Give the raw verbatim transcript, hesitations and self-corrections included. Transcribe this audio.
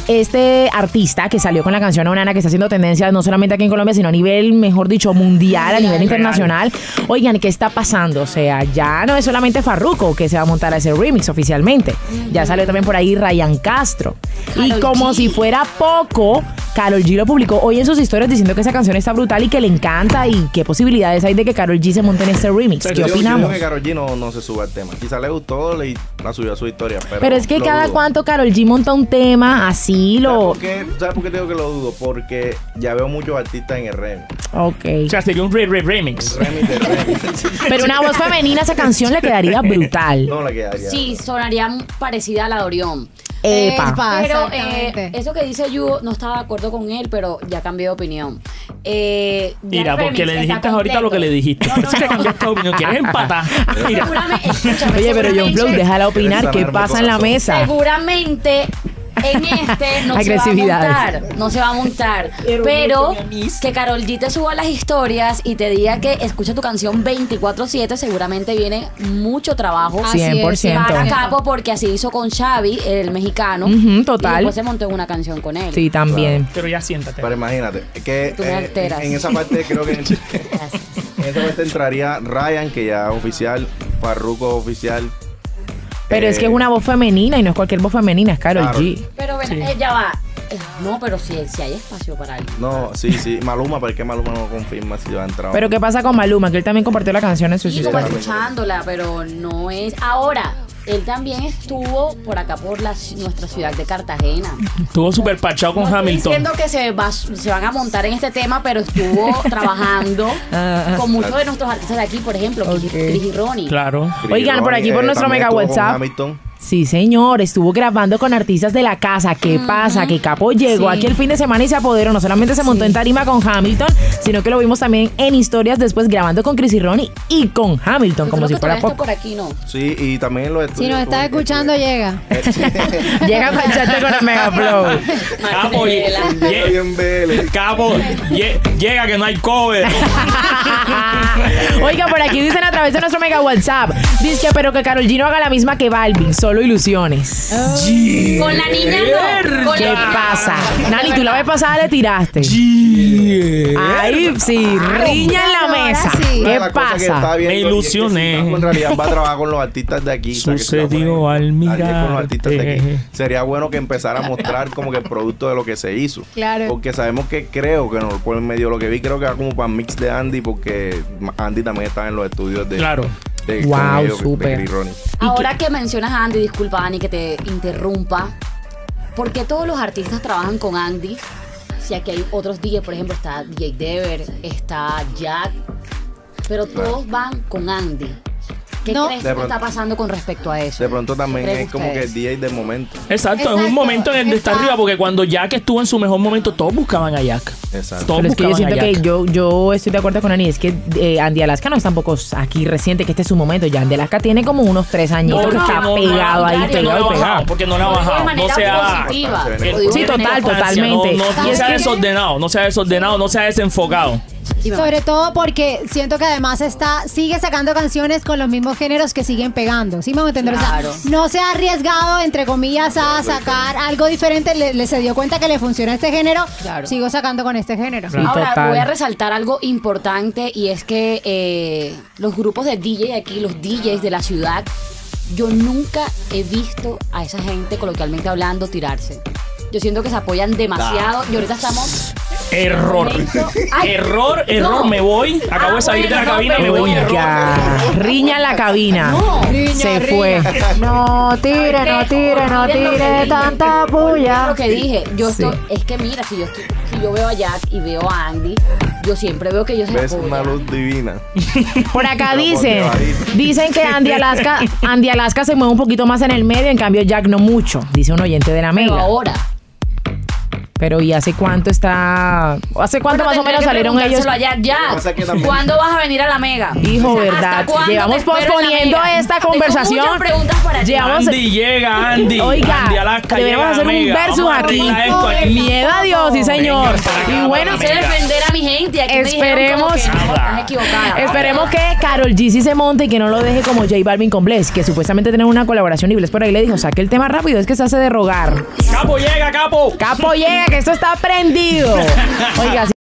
este artista que salió con la canción Onana, que está haciendo tendencia no solamente aquí en Colombia, sino a nivel, mejor dicho, mundial, a nivel internacional. Oigan, ¿qué está pasando? O sea, ya no es solamente Farruko que se va a montar a ese remix oficialmente. Ya salió también por ahí Ryan Castro. Y como si fuera poco, Karol G lo publicó hoy en sus historias diciendo que esa canción está brutal y que le encanta y qué posibilidades hay de que Karol G se monte en este remix. ¿Qué yo, opinamos? Yo creo que Karol G no, no se sube al tema. Quizá le gustó y la subió a su historia. Pero, pero es que cada dudo. cuanto Karol G monta un tema así lo... ¿Sabes por qué, ¿Sabes por qué digo que lo dudo? Porque ya veo muchos artistas en el remix. Ok. O sea, sería un re re remix. Un remix de remix. Pero una voz femenina a esa canción le quedaría brutal. No le quedaría. Sí, sonaría parecida a la de Orión. Epa. Epa, Pero eh, exactamente. eso que dice Yu, no estaba de acuerdo con él, pero ya cambié de opinión. Eh, ya Mira, el porque remix le está dijiste ahorita lo que le dijiste. No, Por no, eso que no. cambiaste de opinión. ¿Quieres empatar? Mira. Seguramente, escúchame, Oye, pero John seguramente- Flow, déjala opinar. ¿Qué pasa en la mesa? Seguramente en este no se va a Agresividades. montar, no se va a montar, pero que Karol G te suba las historias y te diga que escucha tu canción veinticuatro siete, seguramente viene mucho trabajo Así es, cien por ciento. para Capo, porque así hizo con Xavi, el mexicano, Ujú, total. y después se montó en una canción con él. Sí, también. Pero ya siéntate. Pero imagínate, que Tú me eh, alteras. en esa parte creo que en, en esa parte entraría Ryan, que ya es oficial, Farruko oficial. Pero eh, es que es una voz femenina y no es cualquier voz femenina, es Karol Claro. G. Pero ven, Sí. eh, ya va. Eh, No, pero si, si hay espacio para alguien. No, sí, sí, Maluma, porque Maluma no confirma si va a entrar. Pero ¿qué pasa con Maluma? Que él también compartió la canción en sus Sí, como historias. escuchándola, pero no es. Ahora, él también estuvo por acá, por la, nuestra ciudad de Cartagena. Estuvo súper pachado con No estoy Hamilton. diciendo que se, va, se van a montar en este tema, pero estuvo trabajando Ah, con muchos de nuestros artistas de aquí, por ejemplo, Chris- Ok. Chris y Ronnie. Claro. Oigan, por aquí por Eh, nuestro también mega estuvo con WhatsApp. Hamilton. Sí, señor, estuvo grabando con artistas de la casa. ¿Qué pasa? Que Capo llegó Sí. aquí el fin de semana y se apoderó. No solamente se montó en tarima con Hamilton, sino que lo vimos también en historias después grabando con Chris y Ronnie y con Hamilton, Yo como creo si que fuera todavía está poco. por aquí, ¿no? Sí, y también los Si estudios. nos estás tuvo- escuchando, llega. Llega a mancharte con el Mega Flow. Capo, lle- lle- Bien Vélez. Capo, lle- llega que no hay cover. Oiga, por aquí dicen a través de nuestro mega WhatsApp. Dice que pero que Karol G no haga la misma que Balvin, solo ilusiones. Con la niña no. Con ¿Qué la pasa? Nani, tú la vez pasada le tiraste. Ahí sí, riña en la ahora mesa. sí. Una de ¿Qué las cosas que pasa? estaba viendo Me y es que ilusioné. si Capo en realidad va a trabajar con los artistas de aquí. o sea, que se va a Sucedió poner al alinear con los artistas de aquí. mirarte. Sería bueno que empezara a mostrar como que el producto de lo que se hizo. Claro. Porque sabemos que creo que no, por medio de lo que vi, creo que va como para mix de Andy, porque Andy también está en los estudios de. Claro. de Wow, con ellos, de súper. Chris Ronnie. Ahora que mencionas a Andy, disculpa Andy que te interrumpa, ¿por qué todos los artistas trabajan con Andy? Si aquí hay otros D Js, por ejemplo, está D J Dever, está Jack, pero todos van con Andy. ¿Qué No. crees De que pronto- está pasando con respecto a eso? De pronto también ¿Qué creen es como que el ustedes? D J del momento. Exacto, es Exacto, un momento en el de estar está- arriba, porque cuando Jack estuvo en su mejor momento, todos buscaban a Jack. Exacto. Todos Pero es que yo buscaban siento a que Jack. yo, yo estoy de acuerdo con Ani. Es que eh, Andy Alaska no es tampoco aquí reciente, que este es su momento. Ya Andy Alaska tiene como unos tres añitos Porque que está no- pegado no, ahí, porque no pegado le y ha pegado. bajado, porque no le ha Lo digo de bajado. No manera sea. positiva. el- Lo digo Sí, de manera total, positiva. totalmente. No, no Y es sea que- desordenado, no sea desordenado, no sea desenfocado. Sobre todo porque siento que además está sigue sacando canciones con los mismos géneros que siguen pegando. ¿Sí me voy a entender? O sea, Claro. no se ha arriesgado, entre comillas, a sacar algo diferente. Le, le se dio cuenta que le funciona este género. Claro. Sigo sacando con este género. Sí, Ahora total. voy a resaltar algo importante y es que eh, los grupos de D J aquí, los D Js de la ciudad, yo nunca he visto a esa gente, coloquialmente hablando, tirarse. Yo siento que se apoyan demasiado y ahorita estamos... Error. Momento- Ay, Error, error, no. me voy. Acabo Ah, de salir de la bueno, no, cabina, me pero- voy. Error. Oiga, riña en la cabina. No. Se fue. No tire, no tire, no Olviden lo que tire dije. tanta Olviden bulla. lo que dije. Yo Sí. estoy, es que mira, si yo estoy- si yo veo a Jack y veo a Andy, yo siempre veo que ellos se Ves apoyan. una luz divina. Por acá Pero dicen, ponte ahí. dicen que Andy Alaska, Andy Alaska se mueve un poquito más en el medio, en cambio Jack no mucho, dice un oyente de la Pero mega. ahora, Pero ¿y hace cuánto está? ¿Hace cuánto Bueno, más o tendré menos que salieron ellos? preguntárselo allá, ya. Pasa que también- ¿Cuándo vas a venir a la Mega? Hijo, O sea, verdad. ¿hasta cuándo Llevamos te espero en la posponiendo Mega? esta Tengo conversación. muchas preguntas para ti. Llevamos- Andy llega, Andy. Oiga, Andy Alaska debemos llega a hacer un Mega. versus Vamos a aquí. arreglar esto aquí. Miedo a Dios, sí señor. Vengan para acá, Y bueno, para Sé Mega. defender a mi gente. Aquí me dijeron Esperemos- como que no, estás equivocada. esperemos que Karol G sí se monte y que no lo deje como J Balvin con Bless, que supuestamente tienen una colaboración y Bless por ahí le dijo, saque el tema rápido, es que se hace de rogar. Capo llega, capo. Capo llega, que esto está prendido. Oiga,